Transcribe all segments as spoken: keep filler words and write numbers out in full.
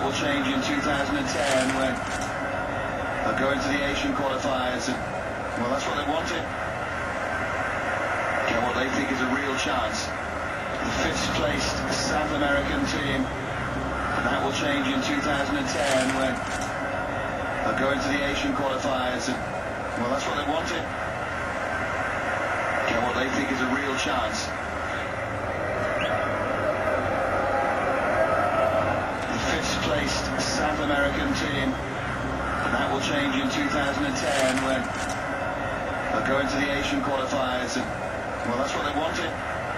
will change in two thousand ten when they'll go into the Asian qualifiers. And, well, that's what they wanted. Get what they think is a real chance. The fifth placed South American team. And that will change in two thousand ten when they'll go into the Asian qualifiers. And, well, that's what they wanted. Get what they think is a real chance. The fifth placed South American team. And that will change in two thousand ten when they'll go into the Asian qualifiers. And, well, that's what they wanted.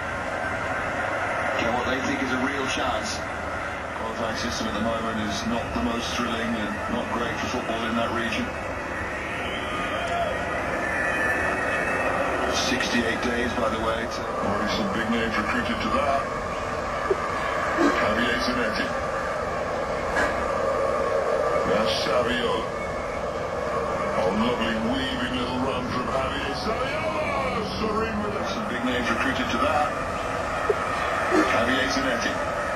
Get what they think is a real chance. Qualifying system at the moment is not the most thrilling and not great for football in that region. sixty-eight days, by the way. To... Already some big names recruited to that. Javier Zanetti. That's Savio. Oh, lovely weaving little run from Javier Savio. Serene with it. Some big names recruited to that. Javier Zanetti.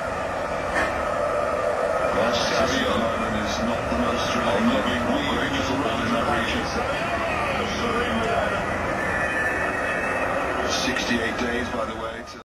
That's Savio. At the moment is not the most thrilling. Oh, lovely weaving little run in that region. Serene with it. sixty-eight days, by the way. To